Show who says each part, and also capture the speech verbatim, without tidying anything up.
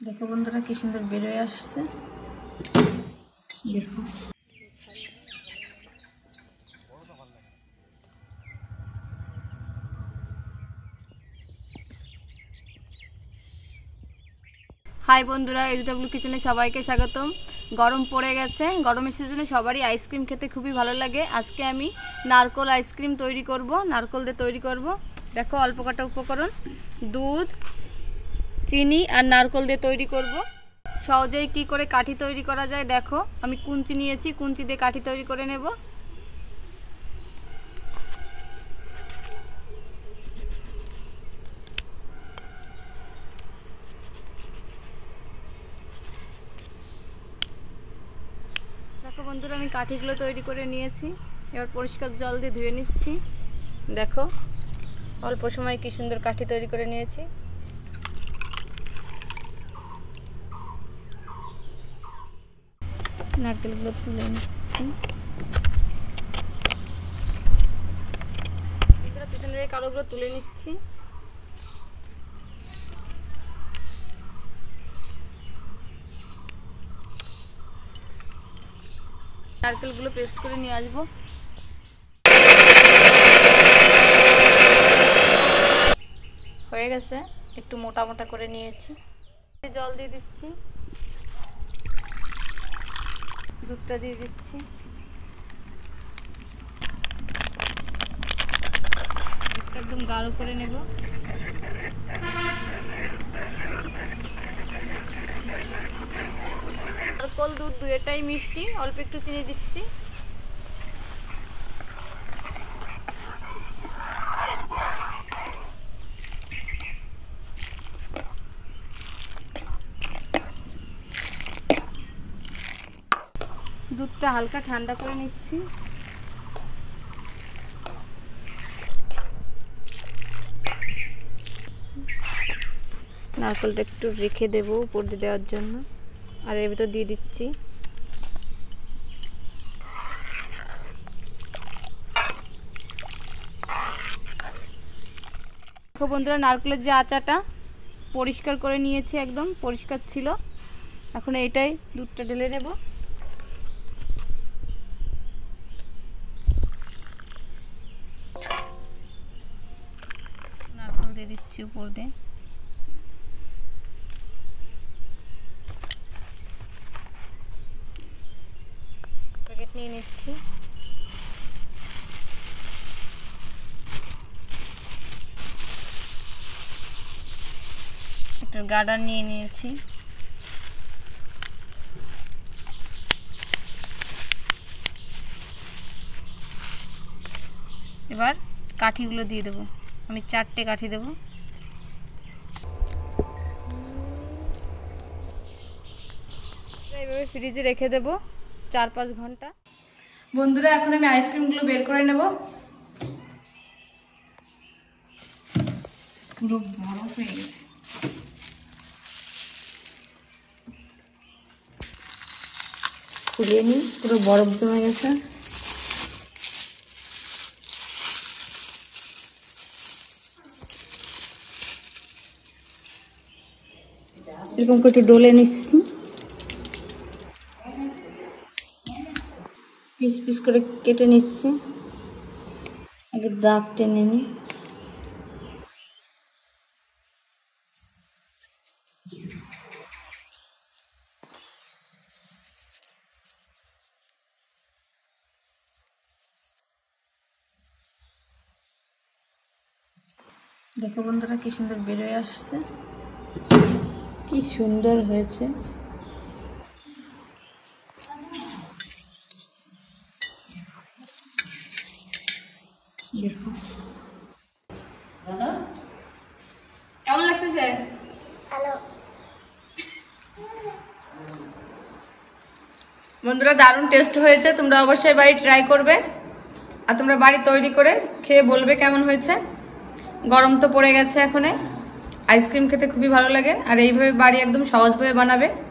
Speaker 1: দেখো বন্ধুরা কি সুন্দর বের হয়ে আসছে। দেখো হাই বন্ধুরা, এইচডব্লিউ কিচেনে সবাইকে স্বাগতম। গরম পড়ে গেছে, গরমের সিজনে সবারই আইসক্রিম খেতে খুবই ভালো লাগে। আজকে আমি নারকোল আইসক্রিম তৈরি করব, নারকোল দিয়ে তৈরি করব। দেখো অল্প কটা উপকরণ, দুধ, চিনি আর নারকোল দিয়ে তৈরি করব। সহজেই কি করে কাঠি তৈরি করা যায় দেখো। আমি কুঞ্চি নিয়েছি, কুঞ্চি দিয়ে কাঠি তৈরি করে নেব। দেখো বন্ধুরা, আমি কাঠিগুলো তৈরি করে নিয়েছি। এবার পরিষ্কার জল দিয়ে ধুয়ে নিচ্ছি। দেখো অল্প সময় কি সুন্দর কাঠি তৈরি করে নিয়েছি। নারকেলগুলো তুলে নিচ্ছি। পিছনের কালোগুলো তুলে নিচ্ছি। নারকেলগুলো পেস্ট করে নিয়ে আসবো। হয়ে গেছে, একটু মোটা মোটা করে নিয়েছি। জল দিয়ে দিচ্ছি, দুধটা দিয়ে দিচ্ছি। দুধটা একদম গাঢ় করে নেব। নারকেল দুধ দুইটাই মিষ্টি, অল্প একটু চিনি দিচ্ছি। দুধটা হালকা ঠান্ডা করে নিচ্ছি। নারকেলটা একটু রেখে দেবো উপর দিয়ে দেওয়ার জন্য, আর এর ভিতর দিয়ে দিচ্ছি। দেখো বন্ধুরা, নারকেলের যে আচাটা পরিষ্কার করে নিয়েছি, একদম পরিষ্কার ছিল। এখন এইটাই দুধটা ঢেলে নেব। নারকেল দিয়ে দিচ্ছি উপর দিয়ে। প্যাকেট নিয়ে নিচ্ছি। একটা গার্ডার নিয়ে নিয়েছি। এবার কাঠিগুলো দিয়ে দেবো। আমি চারটে কাঠি দেবো। এইভাবে ফ্রিজে রেখে দেবো চার পাঁচ ঘন্টা। বন্ধুরা, এখন আমি আইসক্রিমগুলো বের করে নেব। পুরো বরফ হয়ে গেছে। খুলিয়ে নিই, পুরো বরফ জমে গেছে। এরকম করে একটু ডলে নিচ্ছি, পিস পিস করে কেটে নিচ্ছি। আগে দাগ টেনে নিই। দেখো বন্ধুরা কি সুন্দর বের হয়ে আসছে, কি সুন্দর হয়েছে। দেখো কেমন লাগতেছে?
Speaker 2: হ্যালো
Speaker 1: বন্ধুরা, দারুণ টেস্ট হয়েছে। তোমরা অবশ্যই বাড়ি ট্রাই করবে, আর তোমরা বাড়ি তৈরি করে খেয়ে বলবে কেমন হয়েছে। গরম তো পড়ে গেছে, এখন আইসক্রিম খেতে খুবই ভালো লাগে, আর এইভাবে বাড়ি একদম সহজভাবে বানাবে।